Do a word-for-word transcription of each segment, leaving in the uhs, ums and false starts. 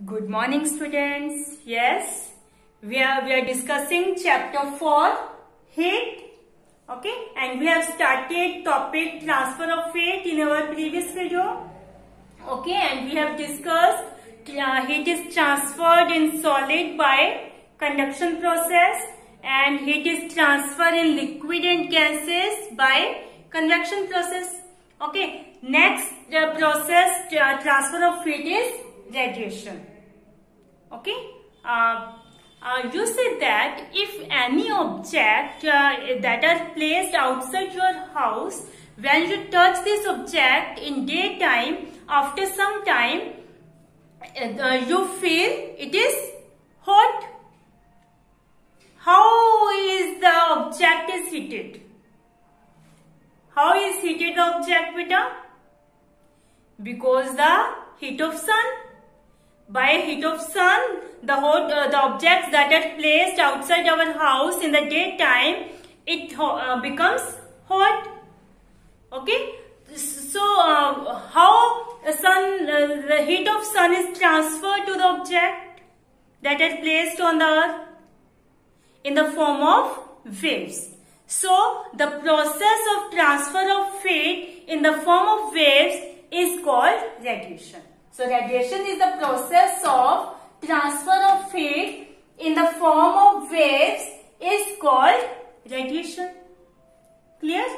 Good morning, students. Yes, we are we are discussing chapter four, heat. Okay, and we have started topic transfer of heat in our previous video. Okay, and we have discussed uh, heat is transferred in solid by conduction process, and heat is transferred in liquid and gases by convection process. Okay, next uh, process uh, transfer of heat is radiation. Okay, uh, uh, you said that if any object uh, that are placed outside your house, when you touch this object in daytime, after some time uh, you feel it is hot. How is the object is heated? How is heated the object, beta? Because the heat of sun. By heat of sun, the hot, uh, the objects that are placed outside our house in the daytime, it uh, becomes hot. Okay, so uh, how the sun, uh, the heat of sun is transferred to the object that are placed on the earth in the form of waves. So the process of transfer of heat in the form of waves is called radiation. So radiation is the process of transfer of heat in the form of waves is called radiation. Clear?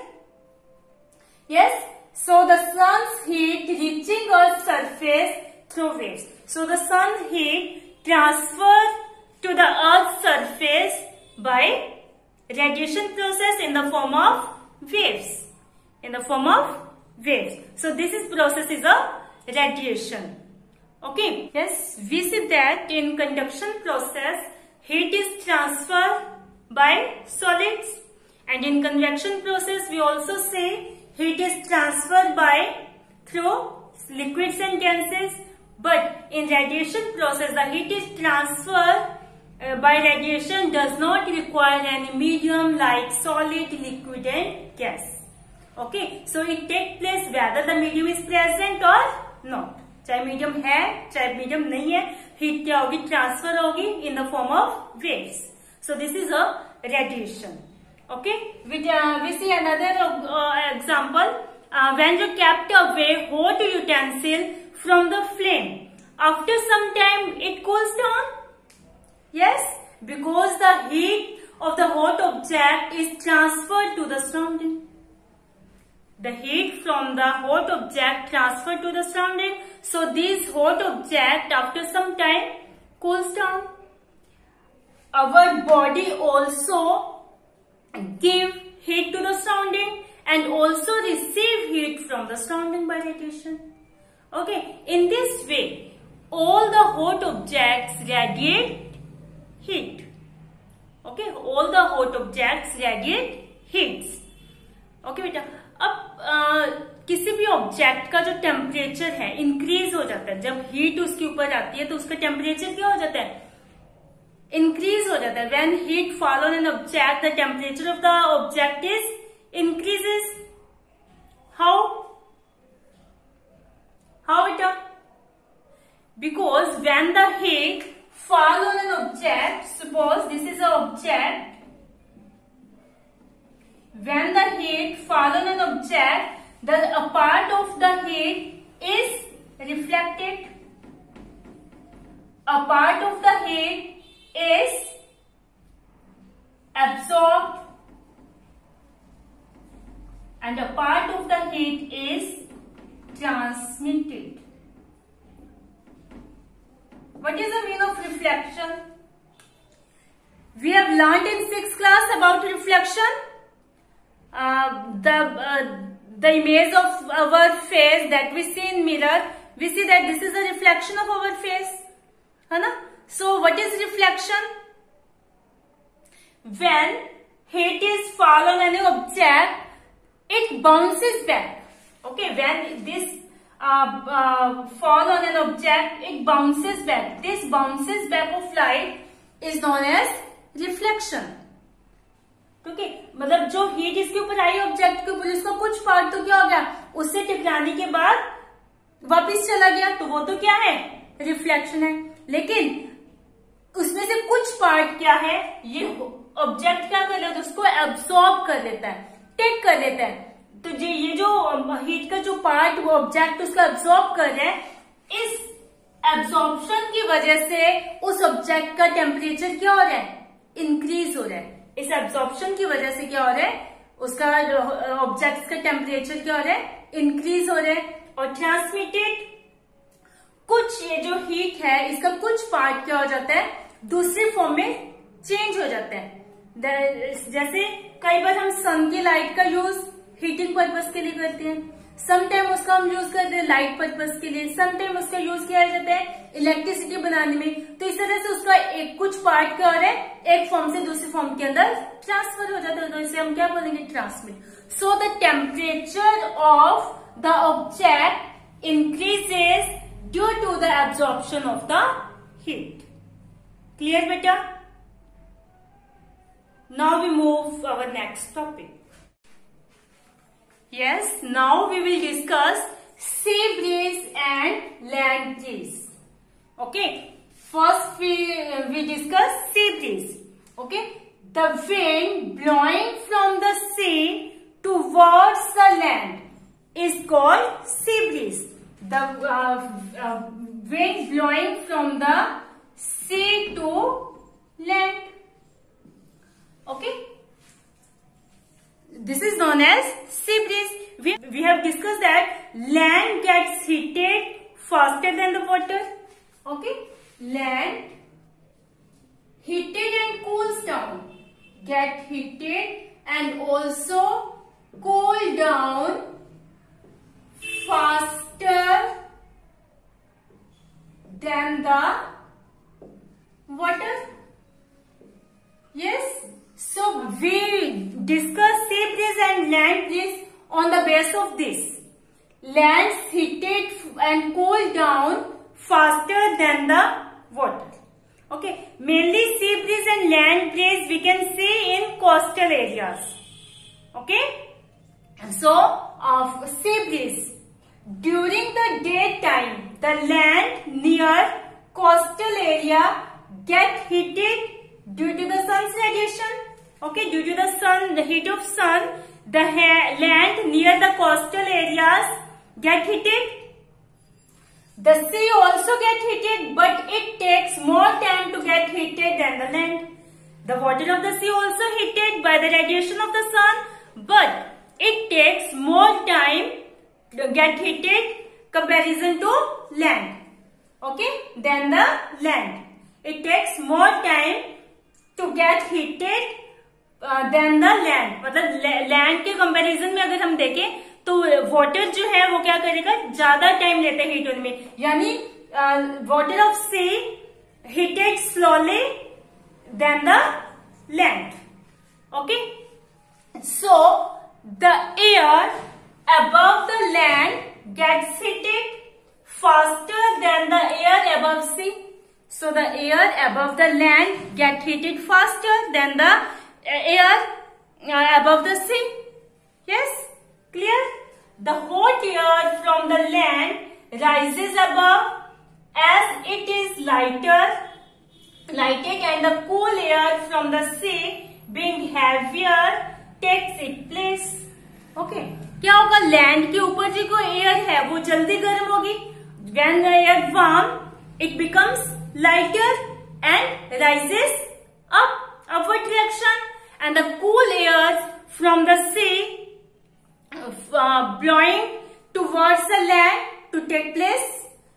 Yes? So the sun's heat reaching Earth's surface through waves. So the sun heat transferred to the Earth's surface by radiation process in the form of waves. In the form of waves. So this is process is a radiation. Okay, yes, we see that in conduction process heat is transferred by solids, and in convection process we also say heat is transferred by through liquids and gases. But in radiation process the heat is transferred uh, by radiation does not require any medium like solid, liquid and gas. Okay, so it takes place whether the medium is present or not. चाहे medium है चाहे medium नहीं है, heat क्या होगी, transfer होगी in the form of waves. So this is a radiation. Okay, we see another example. When you kept away hot utensil from the flame, after some time it cools down. Yes, because the heat of the hot object is transferred to the surrounding. The heat from the hot object transferred to the surrounding. So this hot object after some time cools down. Our body also give heat to the surrounding and also receive heat from the surrounding by radiation. Okay, in this way all the hot objects radiate heat. Okay, all the hot objects radiate heats. Okay बेटा, अब आ, किसी भी object का जो temperature है increase हो जाता है. जब हीट उसके ऊपर आती है तो उसका टेम्परेचर क्या हो जाता है, इंक्रीज हो जाता है. When heat fall on an object the temperature of the object is increases. How how it up? Because when the heat fall on an object, suppose this is a object. When the heat fall on an object, the a part of the heat is reflected. A part of the heat is absorbed, and a part of the heat is transmitted. What is the meaning of reflection? We have learned in sixth class about reflection. Uh, the uh, the image of our face that we see in mirror, we see that this is a reflection of our face, है ना? So what is reflection? When heat is fall on any object, it bounces back. Okay, when this uh, uh, fall on an object, it bounces back. This bounces back of light is known as reflection. Okay, मतलब जो heat इसके ऊपर I object के ऊपर, उसका कुछ part तो क्या हो गया, उससे टकराने के बाद वापस चला गया, तो वो तो क्या है, रिफ्लेक्शन है, लेकिन उसमें से कुछ पार्ट क्या है, ये ऑब्जेक्ट क्या कर लेता है, उसको एब्सॉर्ब कर लेता है, टेक कर लेता है। तो ये ये जो हीट का जो पार्ट वो ऑब्जेक्ट उसको एब्सॉर्ब कर रहा है, इस एब्सॉर्प्शन की वजह से उस ऑब्जेक्ट का टेम्परेचर क्या हो रहा है, इंक्रीज हो रहा है। इस एब्सॉर्प्शन की वजह से क्या हो रहा है, उसका ऑब्जेक्ट का टेम्परेचर क्या हो रहा है, इंक्रीज हो रहा है। और ट्रांसमिटेड, कुछ ये जो हीट है इसका कुछ पार्ट क्या हो जाता है, दूसरे फॉर्म में चेंज हो जाता है। जैसे कई बार हम सन की लाइट का यूज हीटिंग पर्पस के लिए करते हैं, समटाइम उसका हम यूज करते हैं लाइट पर्पस के लिए, समटाइम उसका यूज किया जाता है इलेक्ट्रिसिटी बनाने में। तो इस तरह से उसका एक कुछ पार्ट क्या हो रहा है, एक फॉर्म से दूसरे फॉर्म के अंदर ट्रांसफर हो जाता है, तो इसे हम क्या बोलेंगे, transmit. So the temperature of the object increases due to the absorption of the heat. Clear बेटा? Now we move our next topic. Yes, now we will discuss sea breeze and land breeze. Okay, first we we discuss sea breeze. Okay, the wind blowing from the sea towards the land is called sea breeze. The uh, uh, wind blowing from the sea to land. Okay. This is known as sea breeze. We, we have discussed that land gets heated faster than the water. Okay, land heated and cools down, get heated and also cool down faster than the water. Yes. So we discuss sea breeze and land breeze on the basis of this. Land heated and cooled down faster than the water. Okay, mainly sea breeze and land breeze we can see in coastal areas. Okay, so of sea breeze during the daytime, the land near coastal area get heated due to the sun's radiation. Okay, due to the sun, the heat of sun, the land near the coastal areas get heated. The sea also get heated, but it takes more time to get heated than the land. The water of the sea also heated by the radiation of the sun, but it takes more time to get heated comparison to land. Okay, than the land. It takes more time to get heated than the land. मतलब land के comparison में अगर हम देखें तो water जो है वो क्या करेगा, ज्यादा टाइम लेते हैं हीट होने में, यानी water of sea heated slowly than the land. Okay, so the air above the land gets heated faster than the air above sea. So the air above the land get heated faster than the air uh, above the sea. Yes, clear? The hot air from the land rises above as it is lighter lighted, and the cool air from the sea being heavier takes its place. Okay, क्या होगा, land के ऊपर जो कोई air है वो जल्दी गर्म होगी। When the air warm, it becomes lighter and rises up, upward direction. And the cool air from the sea uh, blowing towards the land to take place,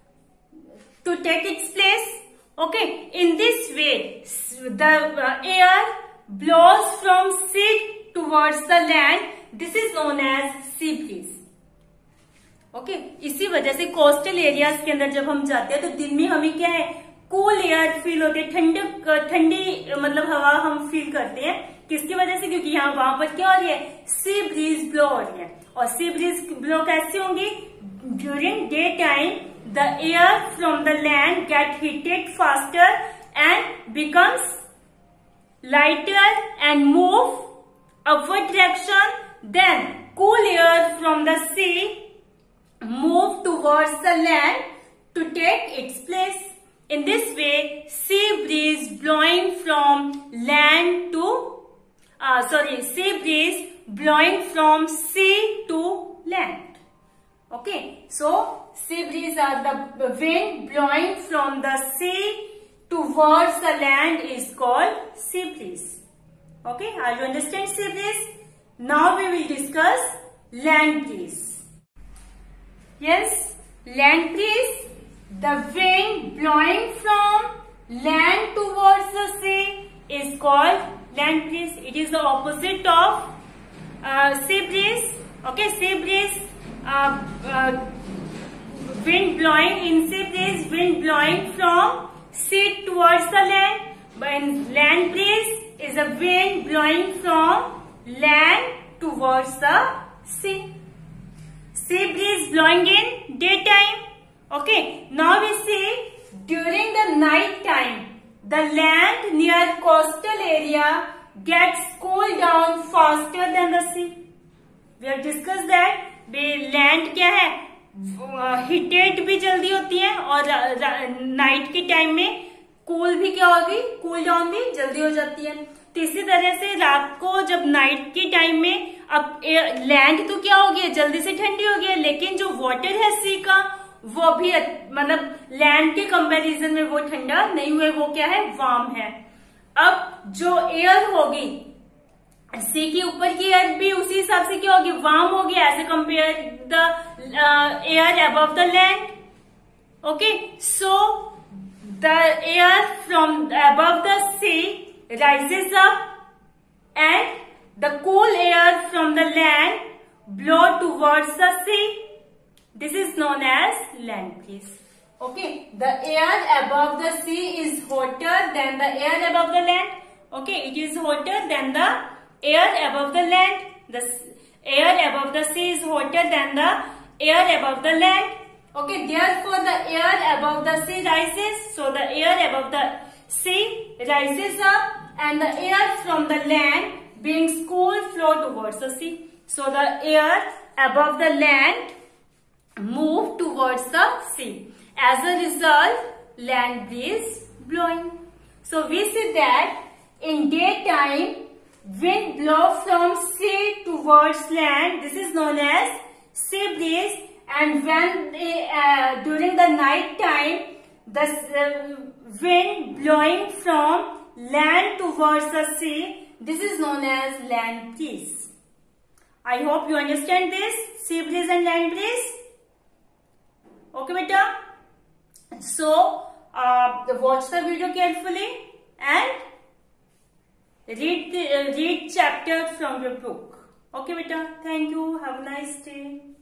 to take its place. Okay, in this way, the uh, air blows from sea towards the land. This is known as sea breeze. Okay, इसी वजह से coastal areas के अंदर जब हम जाते हैं तो दिन में हमें क्या है, कूल एयर फील होते हैं, ठंडक ठंडी मतलब हवा हम फील करते हैं। किसकी वजह से, क्योंकि यहाँ वहां पर क्या हो रही है, सी ब्रीज ब्लो हो रही है। और सी ब्रीज ब्लो कैसे होंगी, during day time the air from the land get heated faster and becomes lighter and move upward direction, then cool air from the sea move towards the land to take its place. sorry, sea breeze blowing from sea to land. Okay, so sea breeze are the wind blowing from the sea towards the land is called sea breeze. Okay, are you understand sea breeze? Now we will discuss land breeze. Yes, land breeze, the wind blowing from land towards the sea is called land breeze. It is the opposite of uh, sea breeze. Okay, sea breeze, uh, uh, wind blowing in sea breeze, wind blowing from sea towards the land. But in land breeze is a wind blowing from land towards the sea. Sea breeze blowing in daytime. Okay, now we see during the night time, the land near coastal area gets cooled down faster than the sea. We have discussed that land क्या है, heated भी जल्दी होती है और night के time में cool भी क्या होगी, कूल डाउन भी जल्दी हो जाती है. तो इसी तरह से रात को जब नाइट के टाइम में अब लैंड तो क्या हो गया, जल्दी से ठंडी हो गई, लेकिन जो वाटर है सी का वो भी मतलब लैंड के कंपैरिजन में वो ठंडा नहीं हुआ, वो क्या है, वार्म है. अब जो एयर होगी सी के ऊपर की एयर भी उसी हिसाब से क्या होगी, वार्म होगी as a compare the air above the land. Okay, so the air from above the sea rises up and the cool air from the land blow towards the sea. This is known as land breeze. Okay, the air above the sea is hotter than the air above the land. Okay, it is hotter than the air above the land. The air above the sea is hotter than the air above the land. Okay, therefore the air above the sea rises. So the air above the sea rises up and the air from the land being cool flow towards the sea. So the air above the land move towards the sea. As a result, land breeze blowing. So we see that in daytime, wind blow from sea towards land. This is known as sea breeze. And when they, uh, during the night time, the uh, wind blowing from land towards the sea, this is known as land breeze. I hope you understand this, sea breeze and land breeze. Okay, beta. So, uh, watch the video carefully and read the uh, read chapter from your book. Okay, beta. Thank you. Have a nice day.